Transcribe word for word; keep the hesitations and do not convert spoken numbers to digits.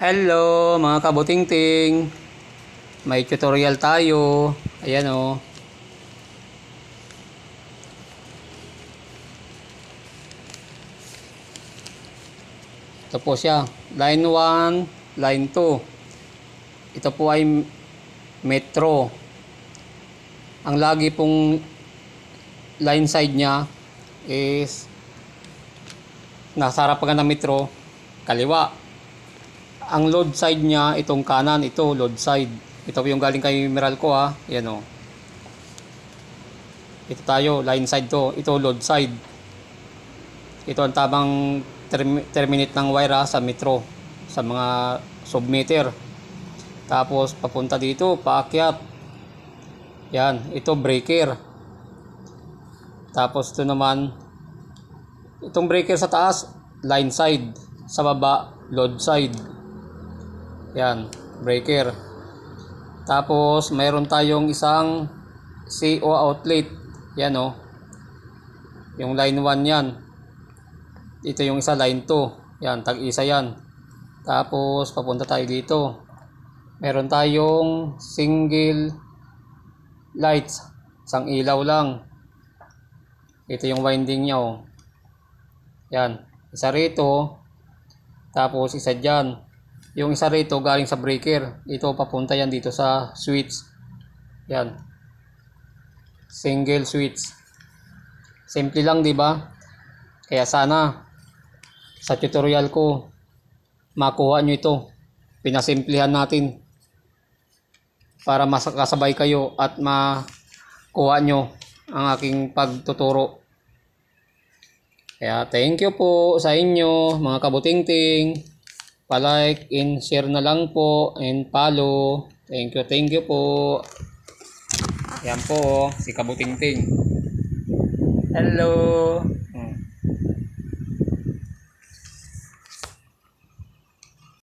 Hello mga kabutingting. May tutorial tayo. Ayan o. Ito po siya. Line one, line two. Ito po ay metro. Ang lagi pong line side niya is nasa harapan ng metro, kaliwa. Ang load side niya, itong kanan, ito load side. Ito po yung galing kay Meralco ha. Yan o. Ito tayo, line side to. Ito load side. Ito ang tamang term terminate ng wire ha, sa metro. Sa mga submeter. Tapos papunta dito, paakyat. Yan, ito breaker. Tapos ito naman, itong breaker sa taas, line side. Sa baba, load side. Yan, breaker. Tapos mayroon tayong isang C O outlet. Yan o. Yung line one yan. Ito yung isa, line two. Yan, tag-isa yan. Tapos papunta tayo dito. Meron tayong single lights. Isang ilaw lang. Ito yung winding niya o. Yan, isa rito. Tapos isa dyan. Yung isa rito galing sa breaker. Ito papunta yan dito sa switch. Yan. Single switch. Simple lang, di ba? Kaya sana sa tutorial ko makuha nyo ito. Pinasimplihan natin para makasabay kayo at makuha nyo ang aking pagtuturo. Kaya thank you po sa inyo mga kabutingting. Pa-like and share na lang po and follow. Thank you, thank you po. Yan po, si Kabutingting. Hello.